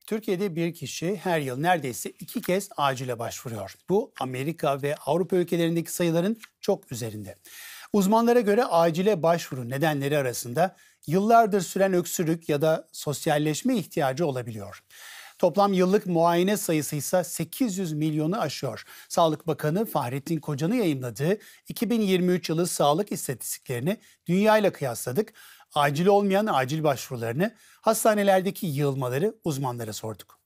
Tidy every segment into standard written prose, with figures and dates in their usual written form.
Türkiye'de bir kişi her yıl neredeyse 2 kez acile başvuruyor. Bu Amerika ve Avrupa ülkelerindeki sayıların çok üzerinde. Uzmanlara göre acile başvuru nedenleri arasında yıllardır süren öksürük ya da sosyalleşme ihtiyacı olabiliyor. Toplam yıllık muayene sayısı ise 800 milyonu aşıyor. Sağlık Bakanı Fahrettin Koca'nın yayımladığı 2023 yılı sağlık istatistiklerini dünyayla kıyasladık. Acil olmayan acil başvurularını, hastanelerdeki yığılmaları uzmanlara sorduk.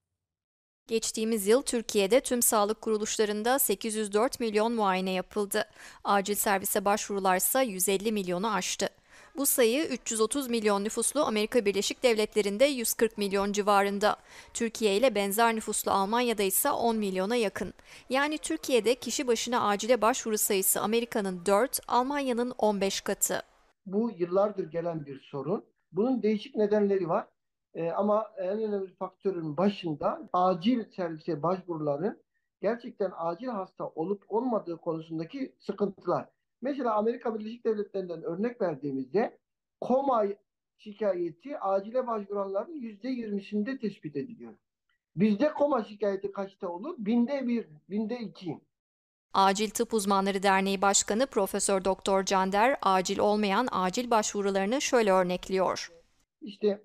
Geçtiğimiz yıl Türkiye'de tüm sağlık kuruluşlarında 804 milyon muayene yapıldı. Acil servise başvurularsa 150 milyonu aştı. Bu sayı 330 milyon nüfuslu Amerika Birleşik Devletleri'nde 140 milyon civarında. Türkiye ile benzer nüfuslu Almanya'da ise 10 milyona yakın. Yani Türkiye'de kişi başına acile başvuru sayısı Amerika'nın 4, Almanya'nın 15 katı. Bu yıllardır gelen bir sorun. Bunun değişik nedenleri var. Ama en önemli faktörün başında acil servise başvuruların gerçekten acil hasta olup olmadığı konusundaki sıkıntılar. Mesela Amerika Birleşik Devletleri'nden örnek verdiğimizde koma şikayeti acile başvuranların %20'sinde tespit ediliyor. Bizde koma şikayeti kaçta olur? Binde bir, binde iki. Acil Tıp Uzmanları Derneği Başkanı Profesör Doktor Cander, acil olmayan acil başvurularını şöyle örnekliyor. İşte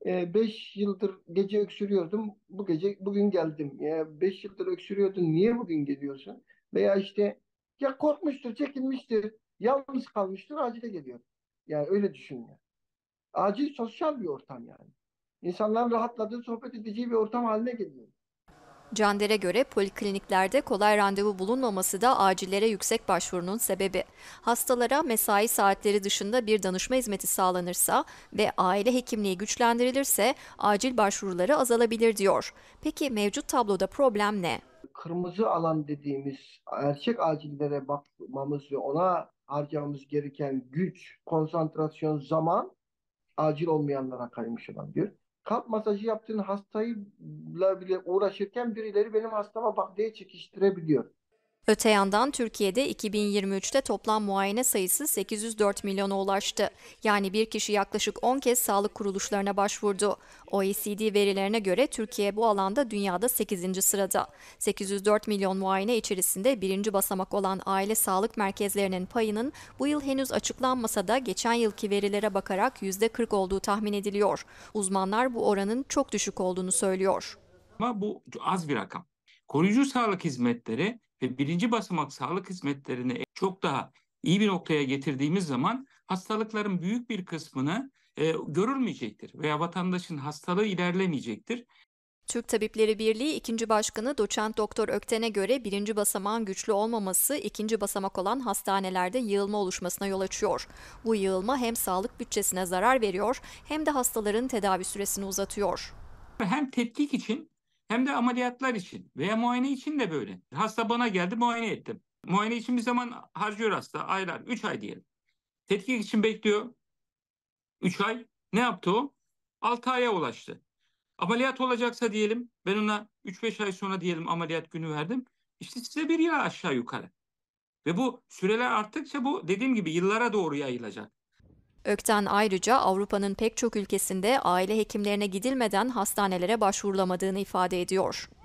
5 yıldır gece öksürüyordum. Bugün geldim. 5 yıldır öksürüyordun. Niye bugün geliyorsun? Veya işte ya korkmuştur, çekinmiştir, yalnız kalmıştır, acile geliyor. Yani öyle düşünüyor. Acil sosyal bir ortam yani. İnsanların rahatladığı, sohbet edeceği bir ortam haline geliyor. Cander'e göre polikliniklerde kolay randevu bulunmaması da acillere yüksek başvurunun sebebi. Hastalara mesai saatleri dışında bir danışma hizmeti sağlanırsa ve aile hekimliği güçlendirilirse acil başvuruları azalabilir diyor. Peki mevcut tabloda problem ne? Kırmızı alan dediğimiz gerçek acillere bakmamız ve ona harcamamız gereken güç, konsantrasyon, zaman acil olmayanlara kaymış olabilir. Kalp masajı yaptığın hastayla bile uğraşırken birileri benim hastama bak diye çekiştirebiliyor. Öte yandan Türkiye'de 2023'te toplam muayene sayısı 804 milyona ulaştı. Yani bir kişi yaklaşık 10 kez sağlık kuruluşlarına başvurdu. OECD verilerine göre Türkiye bu alanda dünyada 8. sırada. 804 milyon muayene içerisinde birinci basamak olan aile sağlık merkezlerinin payının bu yıl henüz açıklanmasa da geçen yılki verilere bakarak %40 olduğu tahmin ediliyor. Uzmanlar bu oranın çok düşük olduğunu söylüyor. Ama bu az bir rakam. Koruyucu sağlık hizmetleri ve birinci basamak sağlık hizmetlerini çok daha iyi bir noktaya getirdiğimiz zaman hastalıkların büyük bir kısmını görülmeyecektir veya vatandaşın hastalığı ilerlemeyecektir. Türk Tabipleri Birliği 2. Başkanı Doçent Doktor Ökten'e göre birinci basamağın güçlü olmaması ikinci basamak olan hastanelerde yığılma oluşmasına yol açıyor. Bu yığılma hem sağlık bütçesine zarar veriyor hem de hastaların tedavi süresini uzatıyor. Hem tetkik için hem de ameliyatlar için veya muayene için de böyle. Hasta bana geldi, muayene ettim. Muayene için bir zaman harcıyor hasta, aylar, 3 ay diyelim. Tetkik için bekliyor 3 ay. Ne yaptı o? 6 aya ulaştı. Ameliyat olacaksa diyelim, ben ona 3-5 ay sonra diyelim ameliyat günü verdim. İşte size bir yıl aşağı yukarı. Ve bu süreler arttıkça bu dediğim gibi yıllara doğru yayılacak. Ökten ayrıca Avrupa'nın pek çok ülkesinde aile hekimlerine gidilmeden hastanelere başvurulamadığını ifade ediyor.